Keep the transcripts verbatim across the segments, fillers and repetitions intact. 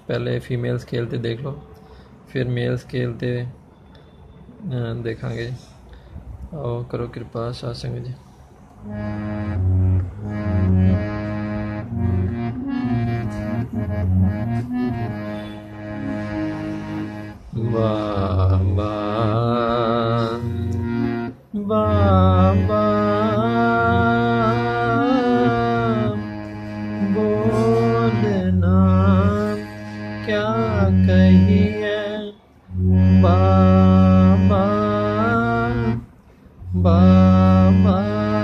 पहले फीमेल्स खेलते देख लो, फिर मेल्स खेलते देखांगे। आओ करो कृपा साध संगत जी। बाबा बाबा बोलना क्या कहिए, बाबा बाबा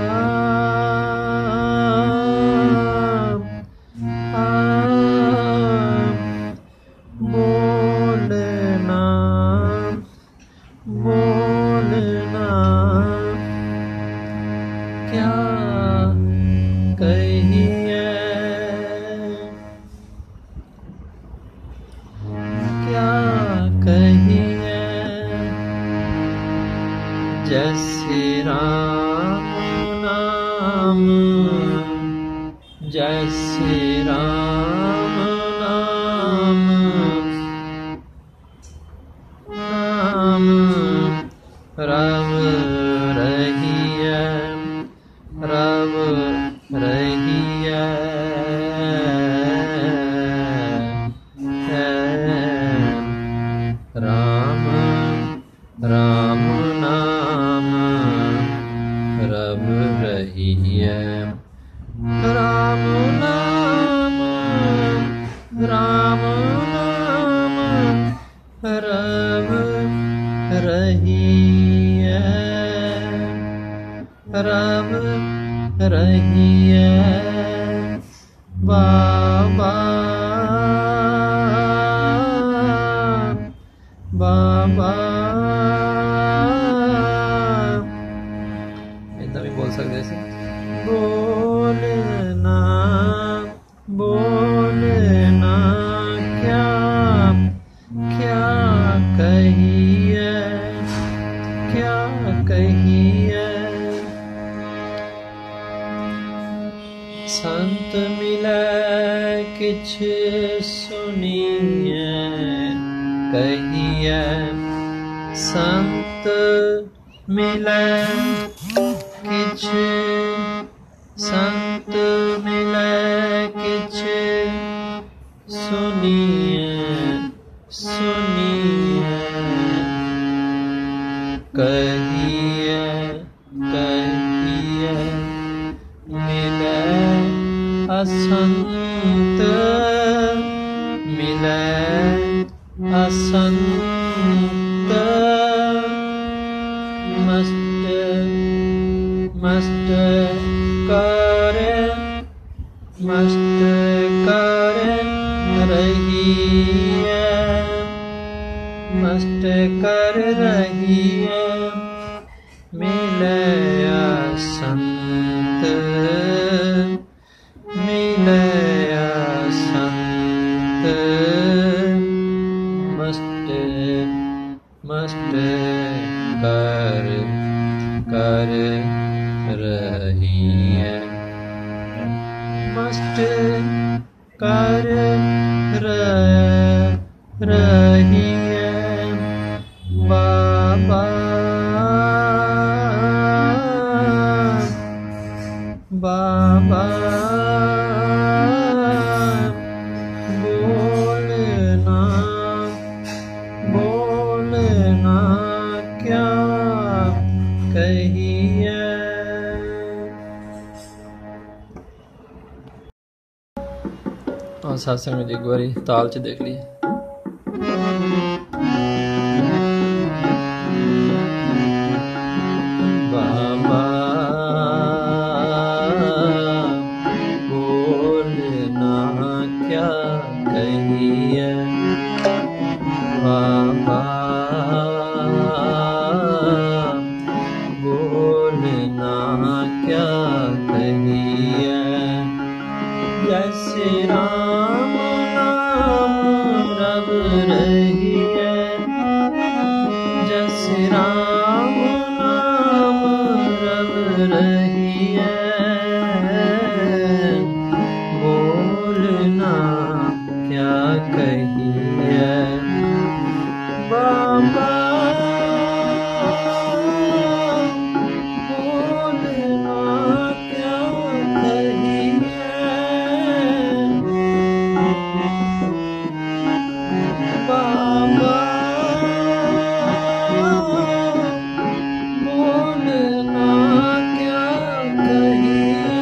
बोलना बोलना क्या कहिए, क्या कहिए। जय श्री राम नाम, जय श्री राम नाम, नाम रब रही है, रब रही है, राम राम नाम रब रही है, राम नाम राम नाम रब रही है, रब रही है। बाबा बाबा इतना भी बोल सकते हैं। बोलना बोलना क्या क्या कहिए, क्या कहिए। संत मिले किछ सुनिए कहिए, संत मिले किछ, संत मिले किछ सुनिए सुनिए कहिए कहिए। मिले असंत मिले असंत, मस्त मस्त करे मस्त करे रही है, मस्त कर रही है। मिले असंत मिले असंत, मस्त मस्त कर कर रही है, मस्त कर रही है। बाबा बाबा बोलना बोलना क्या कहिए। और सत्संग में एक बारी ताल च देख ली। बाबा बोलना क्या कहिए, बाबा बोलना क्या कहिए। जय श्री राम नाम रब रही है, जय श्री राम नाम रब रही है। बोलना क्या कहिए, कहिए बाबा बोलना क्या कहिए बाबा बोलना क्या कहिए।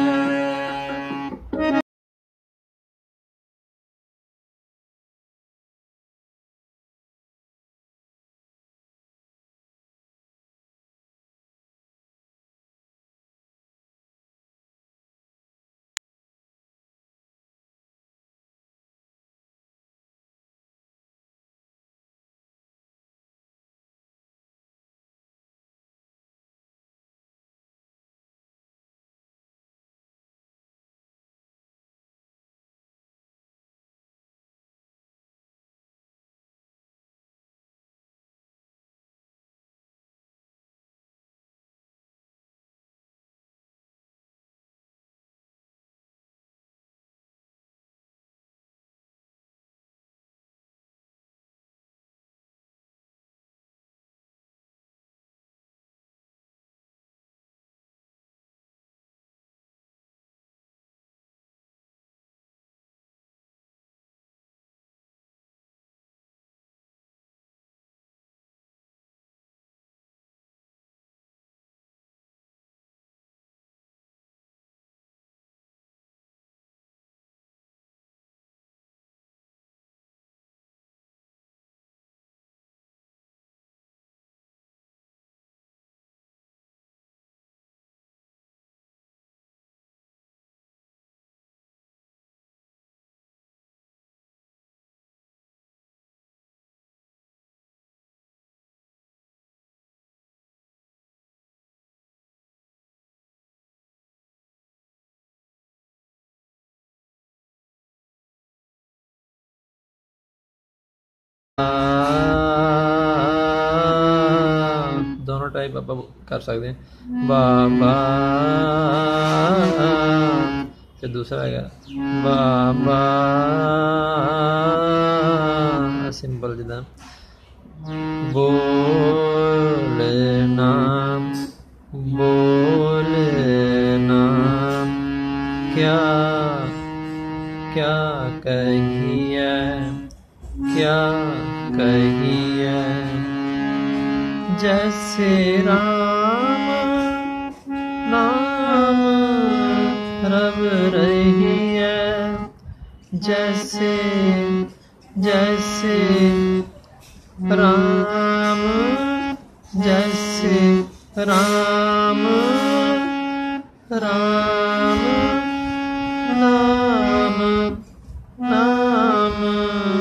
दोनों टाइप आप कर सकते हैं। बाबा फिर दूसरा आएगा बाबा सिंपल जिदा बोलना बोलना क्या क्या कहिए क्या कहिए जैसे राम नाम रब रही है जैसे जैसे राम जैसे राम राम नाम नाम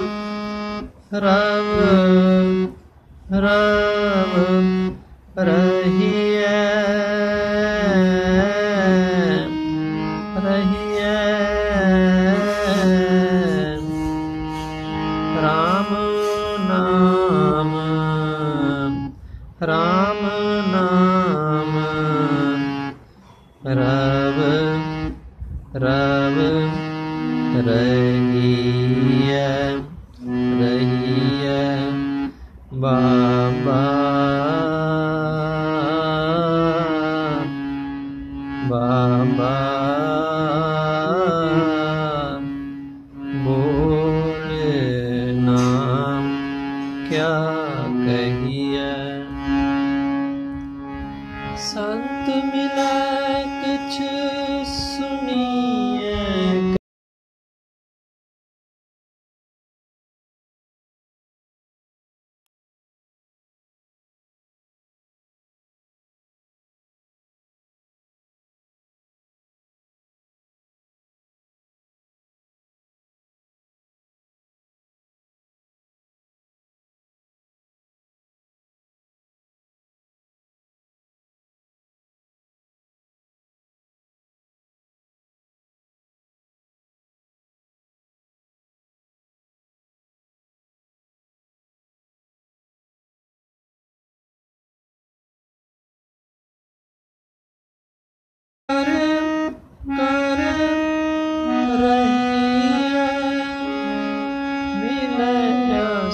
रब रब रहिए रहिए राम नाम राम नाम रब रब रहिए रहिए बाबा बाबा बोलना क्या कहिए संत मिला कुछ सुनिए।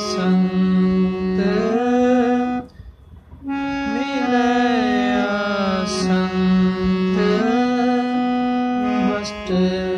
संत मिलया संत मस्त